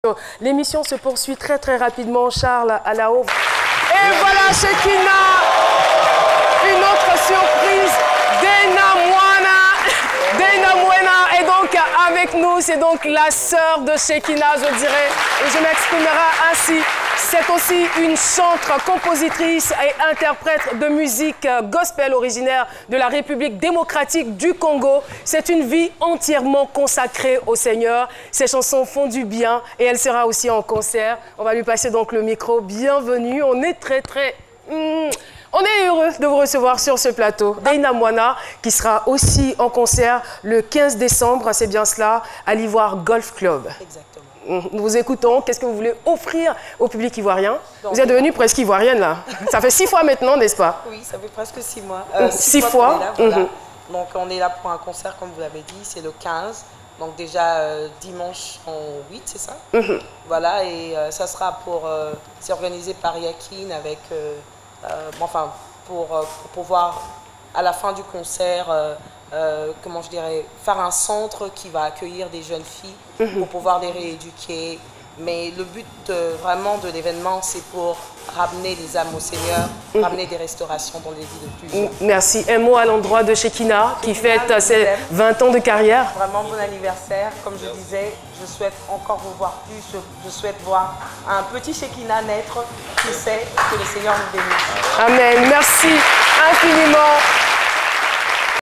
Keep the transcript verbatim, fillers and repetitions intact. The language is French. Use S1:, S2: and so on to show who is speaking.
S1: L'émission se poursuit très très rapidement, Charles à la haut. Et voilà Shekina, une autre surprise, Dena Moana. Dena Moana est donc avec nous, c'est donc la sœur de Shekina, je dirais, et je m'exprimerai ainsi. C'est aussi une chanteuse, compositrice et interprète de musique gospel originaire de la République démocratique du Congo. C'est une vie entièrement consacrée au Seigneur. Ses chansons font du bien et elle sera aussi en concert. On va lui passer donc le micro. Bienvenue. On est très très... Hmm, on est heureux de vous recevoir sur ce plateau. Dena Moana qui sera aussi en concert le quinze décembre, c'est bien cela, à l'Ivoire Golf Club. Exactement. Nous vous écoutons. Qu'est-ce que vous voulez offrir au public ivoirien? Donc, vous êtes devenue presque ivoirienne, là. Ça fait six fois maintenant, n'est-ce pas?
S2: Oui, ça fait presque six mois. Euh,
S1: six, six fois, fois.
S2: Là, voilà. mm-hmm. Donc, on est là pour un concert, comme vous l'avez dit, c'est le quinze. Donc, déjà, euh, dimanche en huit, c'est ça? mm-hmm. Voilà, et euh, ça sera pour... Euh, c'est organisé par Yakin avec... Euh, euh, enfin, pour, euh, pour pouvoir, à la fin du concert... Euh, Euh, comment je dirais, faire un centre qui va accueillir des jeunes filles mmh. pour pouvoir les rééduquer. Mais le but euh, vraiment de l'événement, c'est pour ramener les âmes au Seigneur, mmh. ramener des restaurations dans les vies de plusieurs.
S1: Merci. Un mot à l'endroit de Shekina qui fête ses vingt ans de carrière.
S2: Vraiment bon anniversaire. Comme je disais, je souhaite encore vous voir plus. Je, je souhaite voir un petit Shekina naître. Je sais que le Seigneur nous bénisse.
S1: Amen. Merci infiniment.